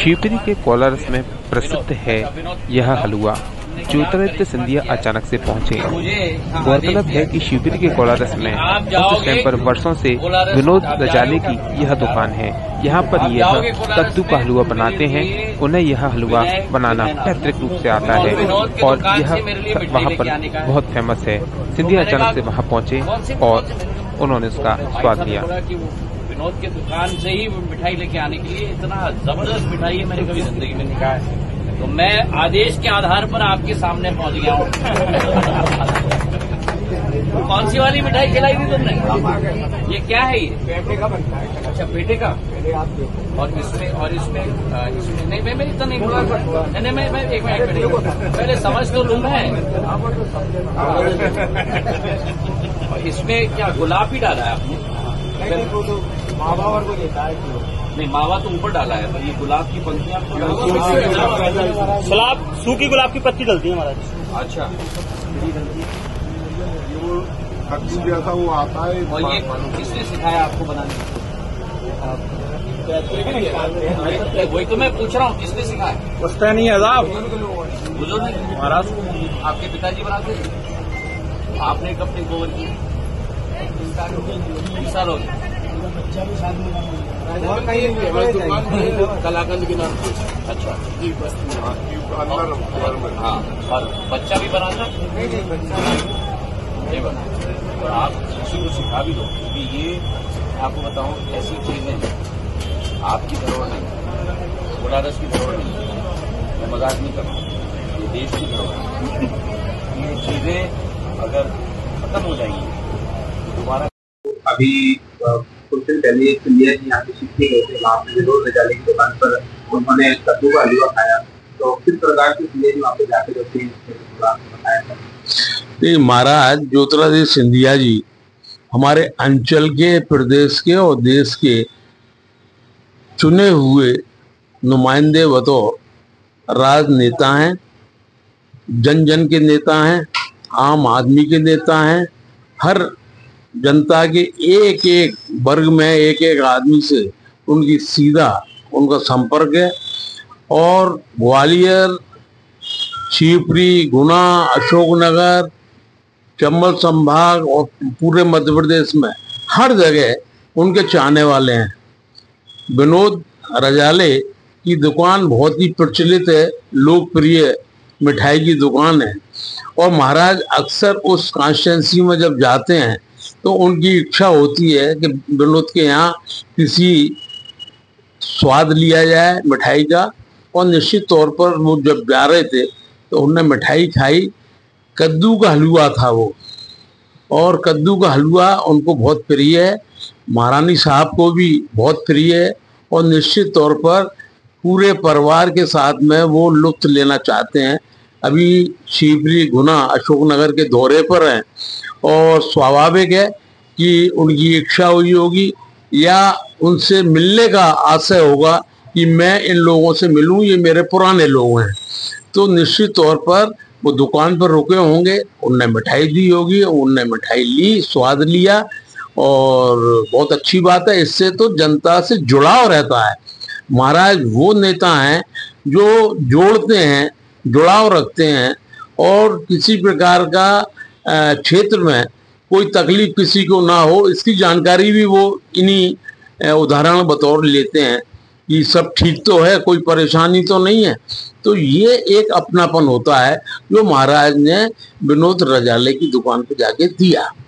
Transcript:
शिवपुरी के कोलारस में प्रसिद्ध है यह हलवा। ज्योतिरादित्य सिंधिया अचानक से पहुंचे। गौरतलब है कि शिवपुरी के कोलारस में उस टाइम पर वर्षों से विनोद रजाले की यह दुकान है। यहाँ पर यह कद्दू का हलवा बनाते हैं। उन्हें यह हलवा बनाना पैतृक रूप से आता है और यह वहाँ पर बहुत फेमस है। सिंधिया अचानक से वहाँ पहुँचे और उन्होंने उसका स्वाद लिया। विनोद के दुकान से ही मिठाई लेके आने के लिए इतना जबरदस्त मिठाई है मैंने कभी जिंदगी में नहीं खाया है। तो मैं आदेश के आधार पर आपके सामने पहुंच गया हूँ। कौन सी वाली मिठाई खिलाई थी तुमने? ये क्या है? ये पेटे का बनता है। अच्छा, पेटे का। और इसमें नहीं, मैं इतना नहीं बोला। नहीं, मैं एक मिनट पहले समझ तो लूँ मैं। और इसमें क्या गुलाब ही डाला है आपने? मावा और को देता है नहीं, मावा तो ऊपर डाला है, पर ये गुलाब की पंक्तियां गुलाब, सूखी गुलाब की पत्ती डलती है महाराज। अच्छा, कद्दू जैसा वो आता है। और ये किसने सिखाया आपको बनाने? वही तो मैं पूछ रहा हूँ, किसने सिखाया? उसका नहीं है साहब, बुजुर्ग नहीं महाराज। आपके पिताजी बनाते थे? आपने कब टेक ओवर की? 20 साल हो गए। कलाकंद के नाम से। अच्छा, हाँ, और बच्चा भी बनाता? नहीं बना। और आप किसी को सिखा भी दो, क्योंकि ये आपको बताऊं, ऐसी चीजें आपकी धरोहर नहीं, कोलारस की धरोहर नहीं, मैं मजाक नहीं कर रहा हूँ, ये देश की धरोहर। ये चीजें अगर खत्म हो जाएंगी तो दोबारा। अभी कुछ दिन पहले सिंधिया जी यहाँ पे शिफ्ट गए थे, वहाँ पे विनोद रजाले की दुकान पर उन्होंने कद्दू का हलवा खाया। तो किस प्रकार से सिंधिया जी वहाँ पे जाके बताया था? नहीं, महाराज ज्योतिरादित्य सिंधिया जी हमारे अंचल के, प्रदेश के और देश के चुने हुए नुमाइंदे बतौर राजनेता हैं, जन जन के नेता हैं, आम आदमी के नेता हैं। हर जनता के एक एक वर्ग में एक एक आदमी से उनकी सीधा उनका संपर्क है। और ग्वालियर, शिवपुरी, गुना, अशोकनगर, चंबल संभाग और पूरे मध्य प्रदेश में हर जगह उनके चाहने वाले हैं। विनोद रजाले की दुकान बहुत ही प्रचलित है, लोकप्रिय मिठाई की दुकान है। और महाराज अक्सर उस कॉन्स्टिट्यूंसी में जब जाते हैं तो उनकी इच्छा होती है कि विनोद के यहाँ किसी स्वाद लिया जाए मिठाई का। और निश्चित तौर पर वो जब जा रहे थे तो उन्होंने मिठाई खाई, कद्दू का हलवा था वो, और कद्दू का हलवा उनको बहुत प्रिय है, महारानी साहब को भी बहुत प्रिय है। और निश्चित तौर पर पूरे परिवार के साथ में वो लुत्फ लेना चाहते हैं। अभी शिवपुरी, गुना, अशोकनगर के दौरे पर हैं और स्वाभाविक है कि उनकी इच्छा हुई होगी या उनसे मिलने का आशय होगा कि मैं इन लोगों से मिलूं, ये मेरे पुराने लोग हैं। तो निश्चित तौर पर वो दुकान पर रुके होंगे, उनने मिठाई दी होगी, उनने मिठाई ली, स्वाद लिया, और बहुत अच्छी बात है। इससे तो जनता से जुड़ाव रहता है। महाराज वो नेता हैं जो जोड़ते हैं, जुड़ाव रखते हैं, और किसी प्रकार का क्षेत्र में कोई तकलीफ किसी को ना हो इसकी जानकारी भी वो इन्हीं उदाहरण बतौर लेते हैं कि सब ठीक तो है, कोई परेशानी तो नहीं है। तो ये एक अपनापन होता है जो महाराज ने विनोद रजाले की दुकान पर जाके दिया।